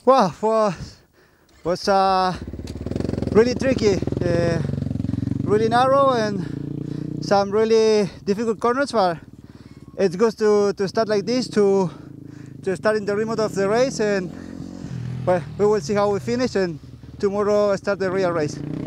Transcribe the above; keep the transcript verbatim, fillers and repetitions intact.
Well, was was uh, really tricky, uh, really narrow, and some really difficult corners. But it's good to to start like this, to to start in the remote of the race, and well, we will see how we finish, and tomorrow start the real race.